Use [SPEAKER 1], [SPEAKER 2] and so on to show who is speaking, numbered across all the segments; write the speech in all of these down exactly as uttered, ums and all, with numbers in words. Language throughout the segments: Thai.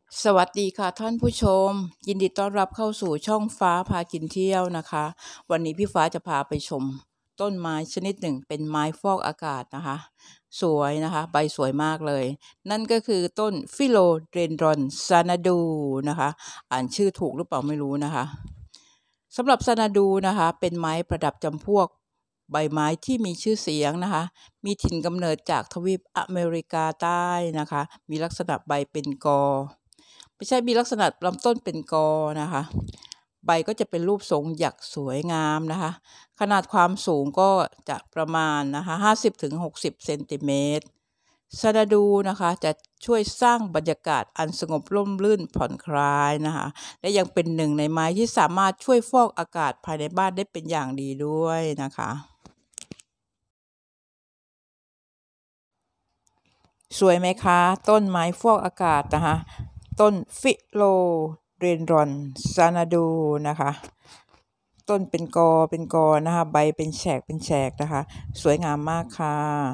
[SPEAKER 1] สวัสดีค่ะท่านผู้ชมยินดีต้อนรับเข้าสู่ช่องฟ้าพากินเที่ยวนะคะวันนี้พี่ฟ้าจะพาไปชมต้นไม้ชนิดหนึ่งเป็นไม้ฟอกอากาศนะคะสวยนะคะใบสวยมากเลยนั่นก็คือต้นฟิโลเดนดรอนซานาดูนะคะอ่านชื่อถูกหรือเปล่าไม่รู้นะคะสำหรับซานาดูนะคะเป็นไม้ประดับจำพวกใบไม้ที่มีชื่อเสียงนะคะมีถิ่นกำเนิดจากทวีปอเมริกาใต้นะคะมีลักษณะใบเป็นกอไม่ใช่มีลักษณะลำต้นเป็นกอนะคะใบก็จะเป็นรูปทรงหยักสวยงามนะคะขนาดความสูงก็จะประมาณนะคะห้าสิบถึงหกสิบเซนติเมตรซานาดูนะคะจะช่วยสร้างบรรยากาศอันสงบร่มรื่นผ่อนคลายนะคะและยังเป็นหนึ่งในไม้ที่สามารถช่วยฟอกอากาศภายในบ้านได้เป็นอย่างดีด้วยนะคะสวยไหมคะต้นไม้ฟอกอากาศนะคะต้นฟิโลเดนดรอนซานาดูนะคะต้นเป็นกอเป็นกอนะคะใบเป็นแฉกเป็นแฉกนะคะสวยงามมากค่ะ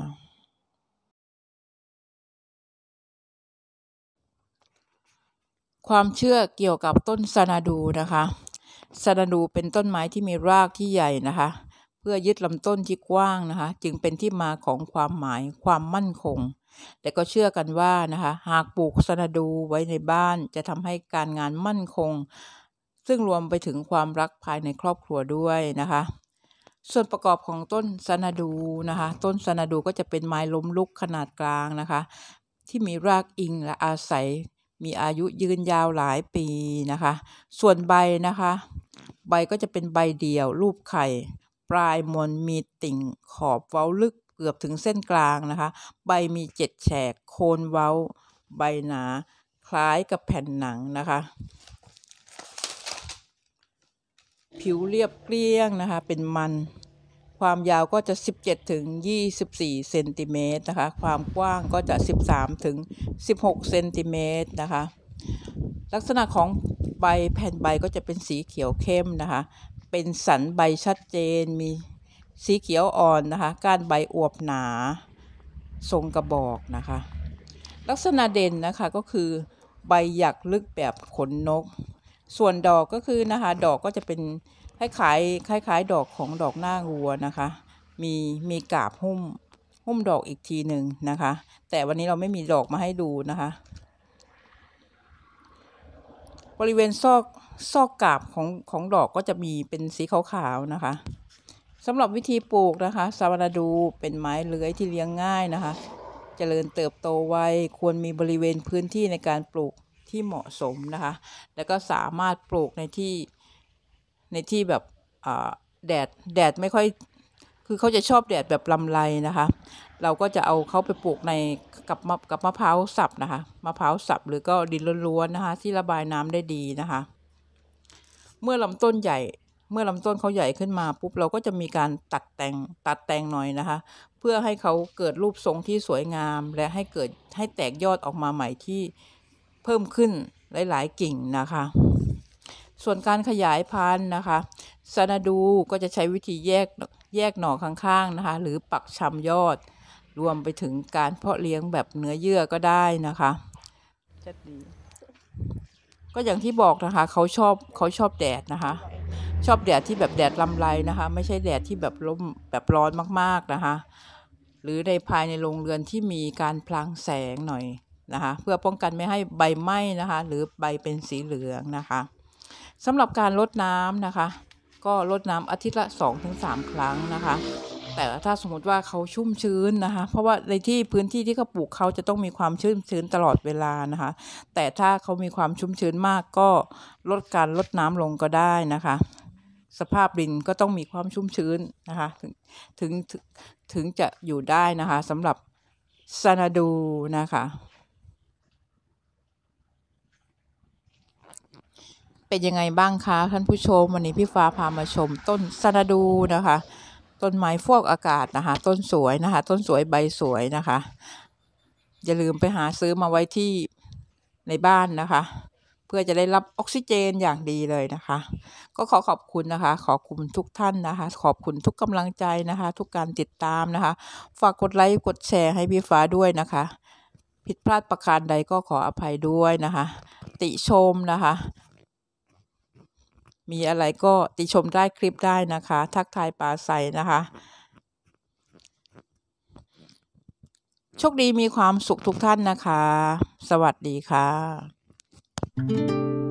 [SPEAKER 1] ความเชื่อเกี่ยวกับต้นซานาดูนะคะซานาดูเป็นต้นไม้ที่มีรากที่ใหญ่นะคะเพื่อยึดลำต้นที่กว้างนะคะจึงเป็นที่มาของความหมายความมั่นคงแต่ก็เชื่อกันว่านะคะหากปลูกซานาดูไว้ในบ้านจะทำให้การงานมั่นคงซึ่งรวมไปถึงความรักภายในครอบครัวด้วยนะคะส่วนประกอบของต้นซานาดูนะคะต้นซานาดูก็จะเป็นไม้ล้มลุกขนาดกลางนะคะที่มีรากอิงและอาศัยมีอายุยืนยาวหลายปีนะคะส่วนใบนะคะใบก็จะเป็นใบเดี่ยวรูปไข่ปลายมนมีติ่งขอบเว้าลึกเกือบถึงเส้นกลางนะคะใบมีเจ็ดแฉกโคนเว้าใบหนาคล้ายกับแผ่นหนังนะคะผิวเรียบเกลี้ยงนะคะเป็นมันความยาวก็จะสิบเจ็ดถึงยี่สิบสี่เซนติเมตรนะคะความกว้างก็จะสิบสามถึงสิบหกเซนติเมตรนะคะลักษณะของใบแผ่นใบก็จะเป็นสีเขียวเข้มนะคะเป็นสันใบชัดเจนมีสีเขียวอ่อนนะคะก้านใบอวบหนาทรงกระบอกนะคะลักษณะเด่นนะคะก็คือใบหยักลึกแบบขนนกส่วนดอกก็คือนะคะดอกก็จะเป็นคล้ายๆคล้ายๆดอกของดอกหน้าวัวนะคะมีมีกาบหุ้มหุ้มดอกอีกทีหนึ่งนะคะแต่วันนี้เราไม่มีดอกมาให้ดูนะคะบริเวณซอกซอกกาบของของดอกก็จะมีเป็นสีขาวๆนะคะสำหรับวิธีปลูกนะคะซานาดูเป็นไม้เลื้อยที่เลี้ยงง่ายนะคะเจริญเติบโตไวควรมีบริเวณพื้นที่ในการปลูกที่เหมาะสมนะคะแล้วก็สามารถปลูกในที่ในที่แบบแดดแดดไม่ค่อยคือเขาจะชอบแดดแบบลำไรนะคะเราก็จะเอาเขาไปปลูกในกับมะกับมะพร้าวสับนะคะมะพร้าวสับหรือก็ดินล้วนๆนะคะที่ระบายน้ำได้ดีนะคะเมื่อลำต้นใหญ่เมื่อลำต้นเขาใหญ่ขึ้นมาปุ๊บเราก็จะมีการตัดแต่งตัดแต่งหน่อยนะคะเพื่อให้เขาเกิดรูปทรงที่สวยงามและให้เกิดให้แตกยอดออกมาใหม่ที่เพิ่มขึ้นหลายๆกิ่งนะคะส่วนการขยายพันธุ์นะคะซานาดูก็จะใช้วิธีแยกแยกหน่อข้างๆนะคะหรือปักชำยอดรวมไปถึงการเพาะเลี้ยงแบบเนื้อเยื่อก็ได้นะคะจะดีก็อย่างที่บอกนะคะเขาชอบเขาชอบแดดนะคะชอบแดดที่แบบแดดลำไรนะคะไม่ใช่แดดที่แบบร่มแบบร้อนมากๆนะคะหรือในภายในโรงเรือนที่มีการพลางแสงหน่อยนะคะเพื่อป้องกันไม่ให้ใบไหม้นะคะหรือใบเป็นสีเหลืองนะคะสำหรับการรดน้ำนะคะก็รดน้ำอาทิตย์ละ สองถึงสาม ครั้งนะคะแต่ถ้าสมมติว่าเขาชุ่มชื้นนะคะเพราะว่าในที่พื้นที่ที่เขาปลูกเขาจะต้องมีความชุ่มชื้นตลอดเวลานะคะแต่ถ้าเขามีความชุ่มชื้นมากก็ลดการลดน้ำลงก็ได้นะคะสภาพดินก็ต้องมีความชุ่มชื้นนะคะถึงถึงถึงจะอยู่ได้นะคะสำหรับซานาดูนะคะเป็นยังไงบ้างคะท่านผู้ชมวันนี้พี่ฟ้าพามาชมต้นซานาดูนะคะต้นไม้ฟอกอากาศนะคะต้นสวยนะคะต้นสวยใบสวยนะคะอย่าลืมไปหาซื้อมาไว้ที่ในบ้านนะคะเพื่อจะได้รับออกซิเจนอย่างดีเลยนะคะก็ขอขอบคุณนะคะขอบคุณทุกท่านนะคะขอบคุณทุกกำลังใจนะคะทุกการติดตามนะคะฝากกดไลค์กดแชร์ให้พี่ฟ้าด้วยนะคะผิดพลาดประการใดก็ขออภัยด้วยนะคะติชมนะคะ มีอะไรก็ติชมได้คลิปได้นะคะ ทักทายปราศัยนะคะ โชคดีมีความสุขทุกท่านนะคะ สวัสดีค่ะ